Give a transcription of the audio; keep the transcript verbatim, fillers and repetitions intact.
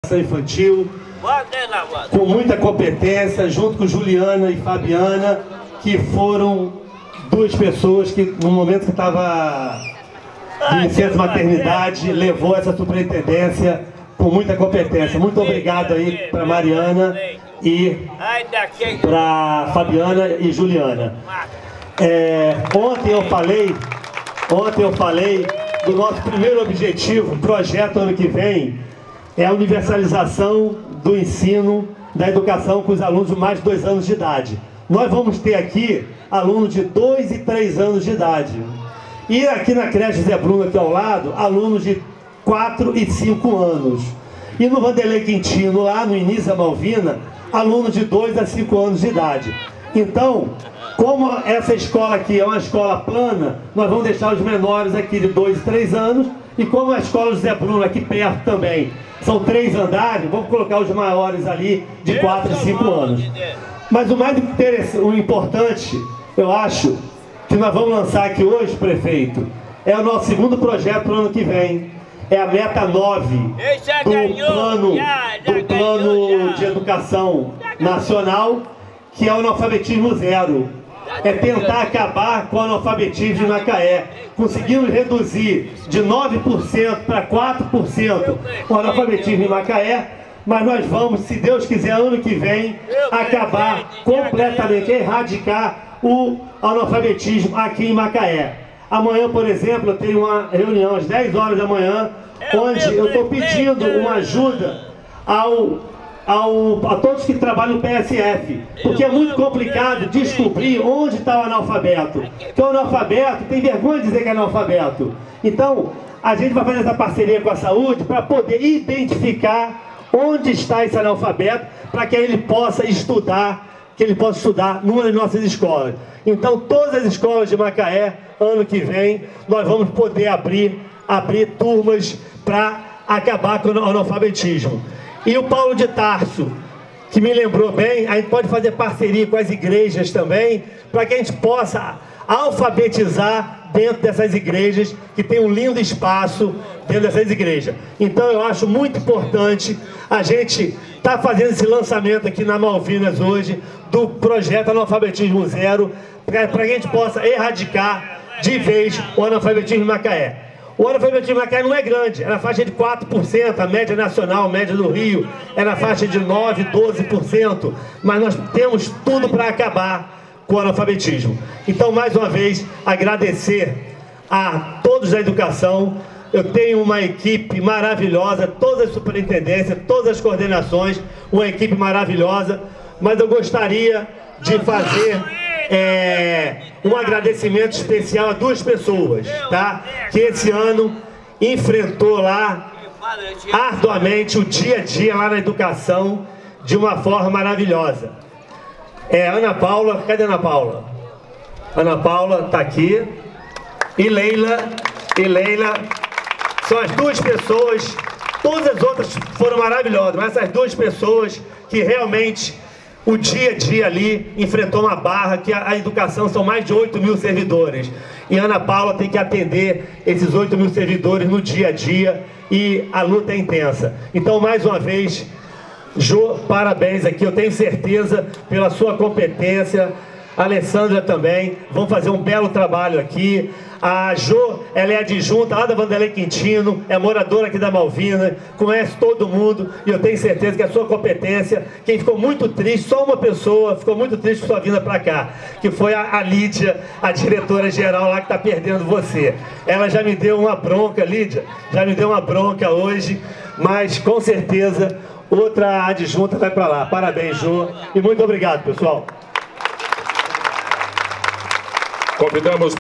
Infantil, com muita competência, junto com Juliana e Fabiana, que foram duas pessoas que, no momento que estava de licença maternidade, levou essa superintendência com muita competência. Muito obrigado aí para Mariana e para Fabiana e Juliana. É, ontem eu falei, ontem eu falei do nosso primeiro objetivo, projeto ano que vem, é a universalização do ensino, da educação com os alunos de mais de dois anos de idade. Nós vamos ter aqui alunos de dois e três anos de idade. E aqui na creche Zé Bruno, aqui ao lado, alunos de quatro e cinco anos. E no Vanderlei Quintino, lá no início da Malvina, alunos de dois a cinco anos de idade. Então, como essa escola aqui é uma escola plana, nós vamos deixar os menores aqui de dois e três anos. E como a escola Zé Bruno aqui perto também são três andares, vamos colocar os maiores ali de quatro e cinco anos. Mas o mais interessante, o importante, eu acho, que nós vamos lançar aqui hoje, prefeito, é o nosso segundo projeto para o ano que vem. É a meta nove do plano, do plano de educação nacional, que é o analfabetismo zero. É tentar acabar com o analfabetismo em Macaé. Conseguimos reduzir de nove por cento para quatro por cento o analfabetismo em Macaé, mas nós vamos, se Deus quiser, ano que vem, acabar completamente, erradicar o analfabetismo aqui em Macaé. Amanhã, por exemplo, eu tenho uma reunião às dez horas da manhã, onde eu estou pedindo uma ajuda ao... Ao, a todos que trabalham no P S F, porque é muito complicado descobrir onde está o analfabeto, porque o analfabeto tem vergonha de dizer que é analfabeto. Então, a gente vai fazer essa parceria com a saúde para poder identificar onde está esse analfabeto, para que ele possa estudar, que ele possa estudar numa das nossas escolas. Então, todas as escolas de Macaé, ano que vem, nós vamos poder abrir, abrir turmas para acabar com o analfabetismo. E o Paulo de Tarso, que me lembrou bem, a gente pode fazer parceria com as igrejas também, para que a gente possa alfabetizar dentro dessas igrejas, que tem um lindo espaço dentro dessas igrejas. Então eu acho muito importante a gente estar tá fazendo esse lançamento aqui na Malvinas hoje, do projeto Analfabetismo Zero, para que a gente possa erradicar de vez o analfabetismo em Macaé. O analfabetismo em Macaé não é grande, é na faixa de quatro por cento, a média nacional, a média do Rio, é na faixa de nove, doze por cento, mas nós temos tudo para acabar com o analfabetismo. Então, mais uma vez, agradecer a todos da educação. Eu tenho uma equipe maravilhosa, todas as superintendências, todas as coordenações, uma equipe maravilhosa, mas eu gostaria de fazer... É, um agradecimento especial a duas pessoas, tá? Que esse ano enfrentou lá arduamente o dia a dia lá na educação de uma forma maravilhosa. É Ana Paula, cadê a Ana Paula? Ana Paula tá aqui. E Leila, e Leila são as duas pessoas, todas as outras foram maravilhosas, mas essas duas pessoas que realmente o dia a dia ali enfrentou uma barra, que a, a educação são mais de oito mil servidores. E Ana Paula tem que atender esses oito mil servidores no dia a dia e a luta é intensa. Então, mais uma vez, Jô, parabéns aqui. Eu tenho certeza pela sua competência. A Alessandra também. Vão fazer um belo trabalho aqui. A Jô, ela é adjunta lá da Vanderlei Quintino, é moradora aqui da Malvina, conhece todo mundo e eu tenho certeza que a sua competência, quem ficou muito triste, só uma pessoa ficou muito triste com sua vinda para cá, que foi a, a Lídia, a diretora-geral lá que está perdendo você. Ela já me deu uma bronca, Lídia, já me deu uma bronca hoje, mas com certeza outra adjunta vai para lá. Parabéns, Jô, e muito obrigado, pessoal. Convidamos